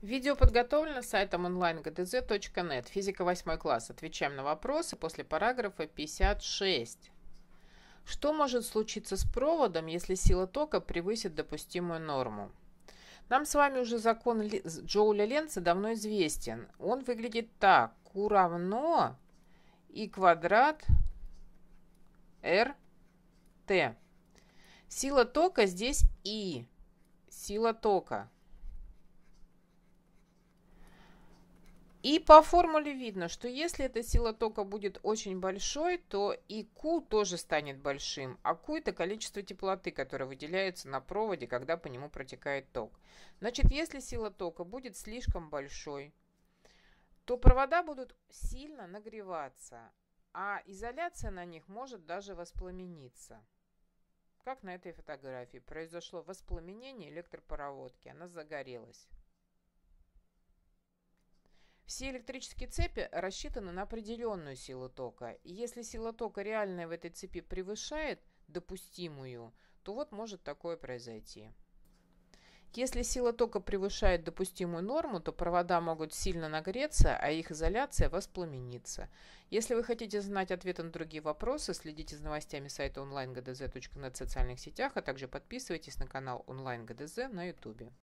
Видео подготовлено сайтом onlinegdz.net. Физика 8 класс. Отвечаем на вопросы после параграфа 56. Что может случиться с проводом, если сила тока превысит допустимую норму? Нам с вами уже закон Джоуля-Ленца давно известен. Он выглядит так. Q равно I квадрат RT. Сила тока здесь I. Сила тока. И по формуле видно, что если эта сила тока будет очень большой, то и Q тоже станет большим. А Q это количество теплоты, которое выделяется на проводе, когда по нему протекает ток. Значит, если сила тока будет слишком большой, то провода будут сильно нагреваться, а изоляция на них может даже воспламениться. Как на этой фотографии. Произошло воспламенение электропроводки, она загорелась. Все электрические цепи рассчитаны на определенную силу тока. И если сила тока реальная в этой цепи превышает допустимую, то вот может такое произойти. Если сила тока превышает допустимую норму, то провода могут сильно нагреться, а их изоляция воспламениться. Если вы хотите знать ответы на другие вопросы, следите за новостями сайта onlinegdz.net в социальных сетях, а также подписывайтесь на канал OnlineGDZ на YouTube.